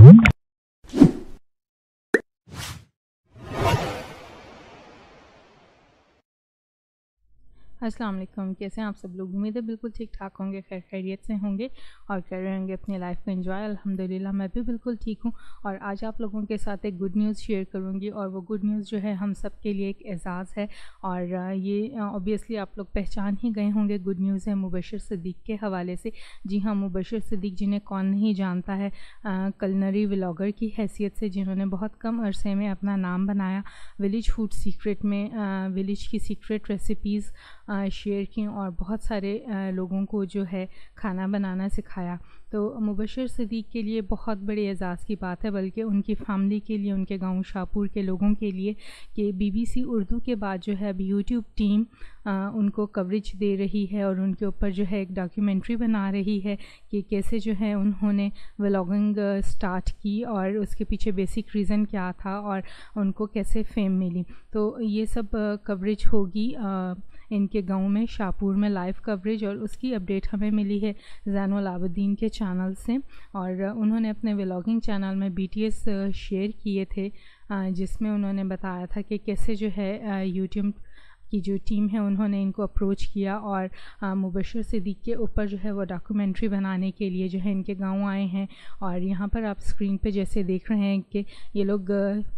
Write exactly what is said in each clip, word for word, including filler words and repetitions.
अस्सलाम वालेकुम, कैसे हैं आप सब लोग। उम्मीद है बिल्कुल ठीक ठाक होंगे, खैर खैरियत से होंगे और कर रहे होंगे अपनी लाइफ को एंजॉय। अल्हम्दुलिल्लाह मैं भी बिल्कुल ठीक हूँ और आज आप लोगों के साथ एक गुड न्यूज़ शेयर करूँगी और वो गुड न्यूज़ जो है हम सब के लिए एक एजाज़ है और ये ऑब्वियसली आप लोग पहचान ही गए होंगे। गुड न्यूज़ है मुबशिर सिद्दीक के हवाले से। जी हाँ, मुबशिर सिद्दीक जिन्हें कौन नहीं जानता है, कलनरी व्लॉगर की हैसियत से, जिन्होंने बहुत कम अरसे में अपना नाम बनाया, विलेज फूड सीक्रेट में विलेज की सीक्रेट रेसिपीज़ शेयर की और बहुत सारे लोगों को जो है खाना बनाना सिखाया। तो मुबशिर सिद्दीक के लिए बहुत बड़े एजाज़ की बात है, बल्कि उनकी फैमिली के लिए, उनके गांव शाहपुर के लोगों के लिए कि बीबीसी उर्दू के बाद जो है अब यूट्यूब टीम आ, उनको कवरेज दे रही है और उनके ऊपर जो है एक डॉक्यूमेंट्री बना रही है कि कैसे जो है उन्होंने व्लॉगिंग स्टार्ट की और उसके पीछे बेसिक रीज़न क्या था और उनको कैसे फेम मिली। तो ये सब कवरेज होगी आ, इनके गांव में शाहपुर में लाइव कवरेज, और उसकी अपडेट हमें मिली है ज़ैन अबादीन के चैनल से। और उन्होंने अपने व्लॉगिंग चैनल में बीटीएस शेयर किए थे जिसमें उन्होंने बताया था कि कैसे जो है यूट्यूब की जो टीम है उन्होंने इनको अप्रोच किया और मुबशिर सिद्दीक के ऊपर जो है वो डॉक्यूमेंट्री बनाने के लिए जो है इनके गांव आए हैं। और यहाँ पर आप स्क्रीन पे जैसे देख रहे हैं कि ये लोग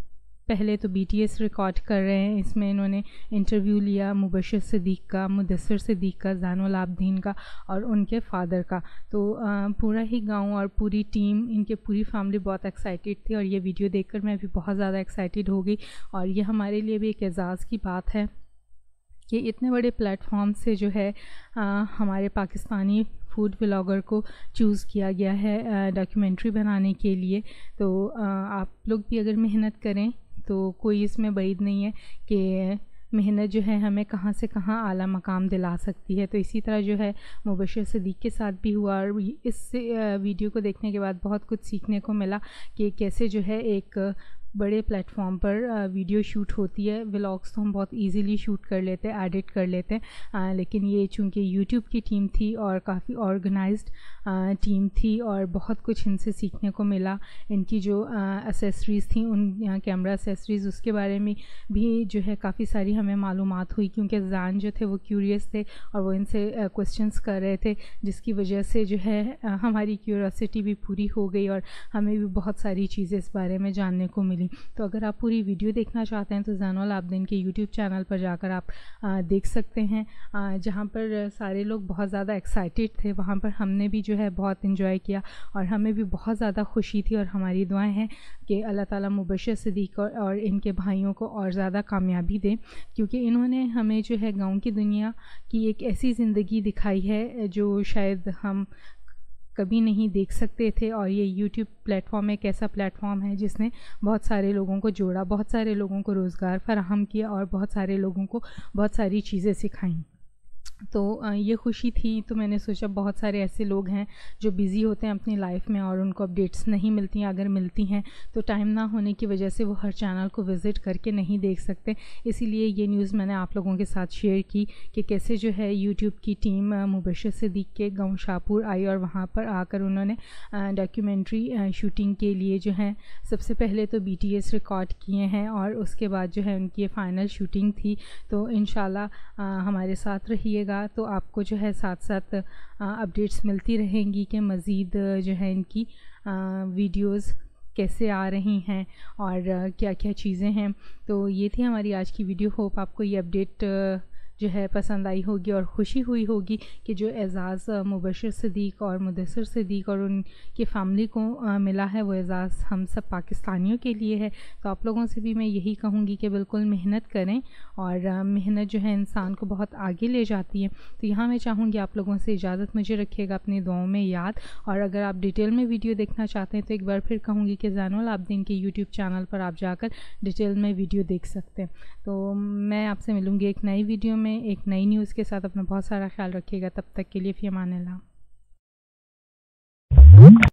पहले तो बीटीएस रिकॉर्ड कर रहे हैं, इसमें इन्होंने इंटरव्यू लिया मुबशिर सिद्दीक का, मुद्दसर सिद्दीक का, ज़ैन अबादीन का और उनके फादर का। तो पूरा ही गांव और पूरी टीम, इनके पूरी फैमिली बहुत एक्साइटेड थी और ये वीडियो देखकर मैं भी बहुत ज़्यादा एक्साइटेड हो गई। और ये हमारे लिए भी एक एजाज़ की बात है कि इतने बड़े प्लेटफॉर्म से जो है आ, हमारे पाकिस्तानी फूड व्लॉगर को चूज़ किया गया है डॉक्यूमेंट्री बनाने के लिए। तो आ, आप लोग भी अगर मेहनत करें तो कोई इसमें बैद नहीं है कि मेहनत जो है हमें कहाँ से कहाँ आला मकाम दिला सकती है। तो इसी तरह जो है मुबशिर सिद्दीक के साथ भी हुआ और इस वीडियो को देखने के बाद बहुत कुछ सीखने को मिला कि कैसे जो है एक बड़े प्लेटफॉर्म पर वीडियो शूट होती है। व्लॉग्स तो हम बहुत इजीली शूट कर लेते हैं, एडिट कर लेते हैं, लेकिन ये चूँकि यूट्यूब की टीम थी और काफ़ी ऑर्गेनाइज्ड टीम थी और बहुत कुछ इनसे सीखने को मिला। इनकी जो एसेसरीज़ थी, उन कैमरा एसेसरीज़, उसके बारे में भी जो है काफ़ी सारी हमें मालूमात हुई क्योंकि ज़ान जो थे वो क्यूरियस थे और वो इनसे क्वेश्चंस कर रहे थे, जिसकी वजह से जो है हमारी क्यूरियोसिटी भी पूरी हो गई और हमें भी बहुत सारी चीज़ें इस बारे में जानने को मिली। तो अगर आप पूरी वीडियो देखना चाहते हैं तो ज़ैन अबादीन के यूट्यूब चैनल पर जाकर आप आ, देख सकते हैं, आ, जहाँ पर सारे लोग बहुत ज़्यादा एक्साइटेड थे। वहाँ पर हमने भी जो है बहुत इन्जॉय किया और हमें भी बहुत ज़्यादा खुशी थी और हमारी दुआएं हैं कि अल्लाह ताला मुबशिर सिद्दीक और, और इनके भाइयों को और ज़्यादा कामयाबी दे, क्योंकि इन्होंने हमें जो है गाँव की दुनिया की एक ऐसी ज़िंदगी दिखाई है जो शायद हम कभी नहीं देख सकते थे। और ये यूट्यूब प्लेटफॉर्म एक ऐसा प्लेटफॉर्म है जिसने बहुत सारे लोगों को जोड़ा, बहुत सारे लोगों को रोज़गार फराहम किया और बहुत सारे लोगों को बहुत सारी चीज़ें सिखाईं। तो ये खुशी थी। तो मैंने सोचा बहुत सारे ऐसे लोग हैं जो बिज़ी होते हैं अपनी लाइफ में और उनको अपडेट्स नहीं मिलती हैं, अगर मिलती हैं तो टाइम ना होने की वजह से वो हर चैनल को विज़िट करके नहीं देख सकते। इसीलिए ये न्यूज़ मैंने आप लोगों के साथ शेयर की कि कैसे जो है यूट्यूब की टीम मुबशिर सिद्दीक के गांव शाहपुर आई और वहाँ पर आकर उन्होंने डॉक्यूमेंट्री शूटिंग के लिए जो है सबसे पहले तो बीटीएस रिकॉर्ड किए हैं और उसके बाद जो है उनकी ये फाइनल शूटिंग थी। तो इंशाल्लाह हमारे साथ रहिएगा तो आपको जो है साथ साथ अपडेट्स मिलती रहेंगी कि मज़ीद जो है इनकी वीडियोस कैसे आ रही हैं और क्या क्या चीज़ें हैं। तो ये थी हमारी आज की वीडियो। होप आपको ये अपडेट जो है पसंद आई होगी और ख़ुशी हुई होगी कि जो एजाज़ मुबशिर सिद्दीक और मुद्दसर सिद्दीक और उनकी फ़ैमिली को मिला है वो एजाज़ हम सब पाकिस्तानियों के लिए है। तो आप लोगों से भी मैं यही कहूँगी कि बिल्कुल मेहनत करें और मेहनत जो है इंसान को बहुत आगे ले जाती है। तो यहाँ मैं चाहूँगी आप लोगों से इजाज़त मुझे रखिएगा अपनी दुआओं में याद। और अगर आप डिटेल में वीडियो देखना चाहते हैं तो एक बार फिर कहूँगी कि ज़ैन अबादीन के यूट्यूब चैनल पर आप जाकर डिटेल में वीडियो देख सकते हैं। तो मैं आपसे मिलूँगी एक नई वीडियो में एक नई न्यूज़ के साथ। अपना बहुत सारा ख्याल रखिएगा, तब तक के लिए फ़ी अमान अल्लाह।